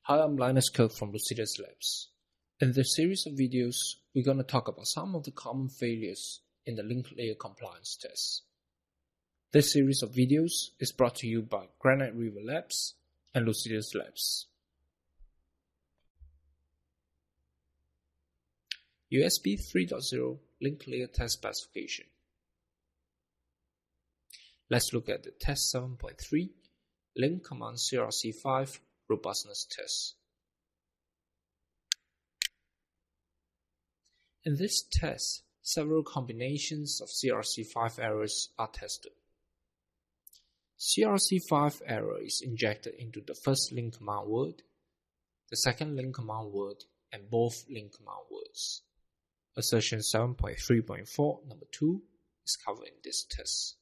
Hi, I'm Linus Kirk from Lucidus Labs. In this series of videos, we're going to talk about some of the common failures in the link layer compliance test. This series of videos is brought to you by Granite River Labs and Lucidus Labs. USB 3.0 link layer test specification. Let's look at the test 7.3 link command CRC5 robustness test. In this test, several combinations of CRC5 errors are tested. CRC5 error is injected into the first link command word, the second link command word, and both link command words. Assertion 7.3.4 number 2 is covered in this test.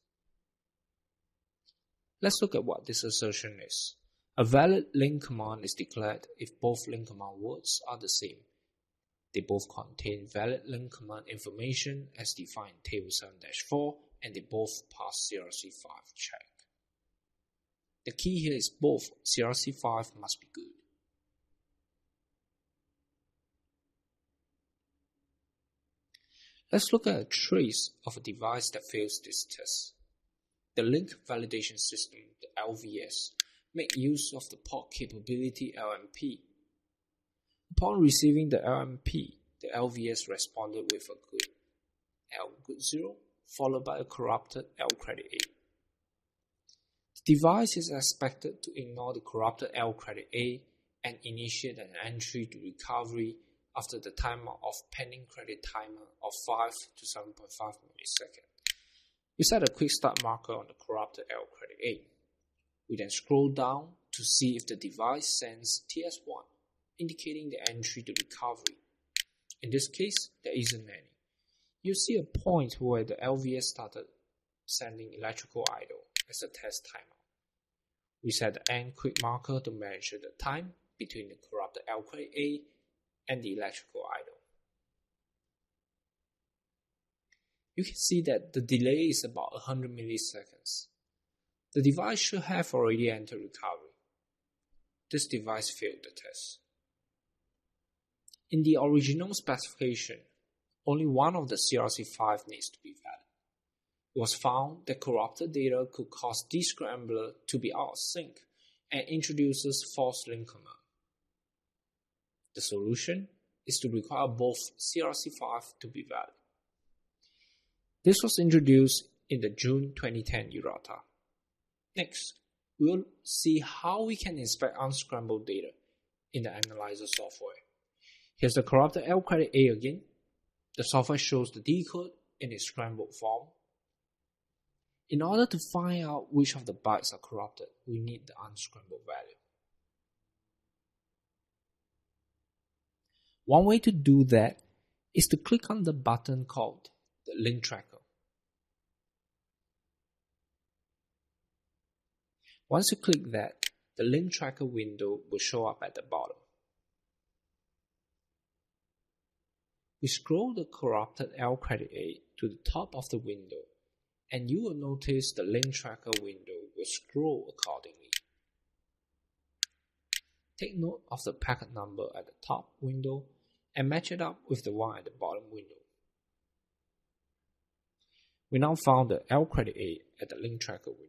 Let's look at what this assertion is. A valid link command is declared if both link command words are the same. They both contain valid link command information as defined in Table 7-4 and they both pass CRC5 check. The key here is both CRC5 must be good. Let's look at a trace of a device that fails this test. The Link Validation System, the LVS, make use of the port capability LMP. Upon receiving the LMP, the LVS responded with a good L good 0 followed by a corrupted L credit A. The device is expected to ignore the corrupted L credit A and initiate an entry to recovery after the timer of pending credit timer of 5 to 7.5 milliseconds. We set a quick start marker on the corrupted L credit A. We then scroll down to see if the device sends TS1, indicating the entry to recovery. In this case, there isn't any. You see a point where the LVS started sending electrical idle as a test timer. We set the end quick marker to measure the time between the corrupted L credit A and the electrical idle. You can see that the delay is about 100 milliseconds. The device should have already entered recovery. This device failed the test. In the original specification, only one of the CRC5 needs to be valid. It was found that corrupted data could cause descrambler to be out of sync and introduces false link command. The solution is to require both CRC5 to be valid. This was introduced in the June 2010 errata. Next, we'll see how we can inspect unscrambled data in the analyzer software. Here's the corrupted L credit A again. The software shows the decode in its scrambled form. In order to find out which of the bytes are corrupted, we need the unscrambled value. One way to do that is to click on the button called the link tracker. Once you click that, the link tracker window will show up at the bottom. We scroll the corrupted L credit A to the top of the window, and you will notice the link tracker window will scroll accordingly. Take note of the packet number at the top window and match it up with the one at the bottom window. We now found the L credit A at the link tracker window.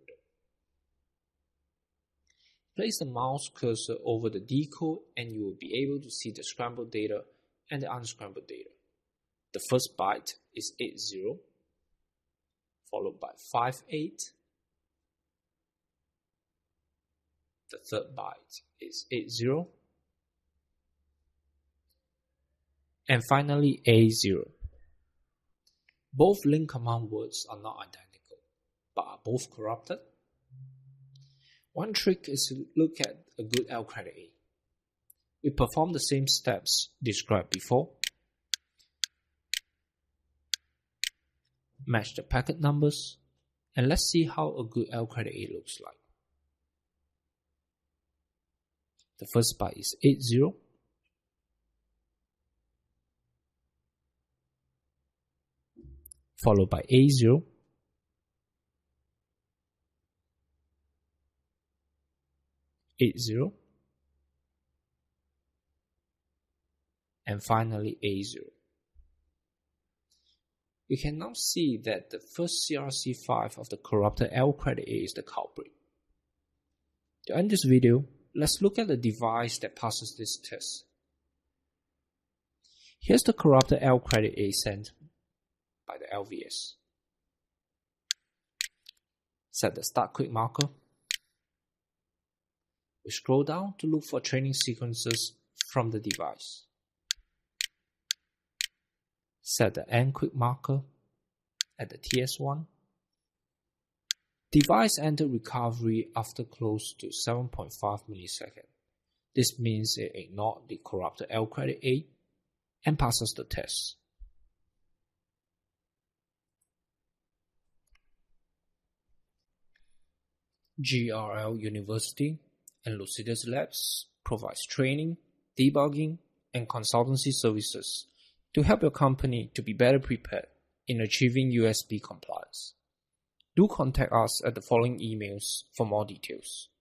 Place the mouse cursor over the decode and you will be able to see the scrambled data and the unscrambled data. The first byte is 80, followed by 58. The third byte is 80. And finally A0. Both link command words are not identical, but are both corrupted. One trick is to look at a good L credit A. We perform the same steps described before. Match the packet numbers, and let's see how a good L credit A looks like. The first byte is 80. Followed by A0. and finally A0. We can now see that the first CRC5 of the corrupted L-credit A is the culprit. To end this video, let's look at the device that passes this test. Here's the corrupted L-credit A sent by the LVS. Set the start quick marker. We scroll down to look for training sequences from the device. Set the end quick marker at the TS1. Device entered recovery after close to 7.5 milliseconds. This means it ignored the corrupted L-credit A and passes the test. GRL University and Lucidus Labs provides training, debugging, and consultancy services to help your company to be better prepared in achieving USB compliance. Do contact us at the following emails for more details.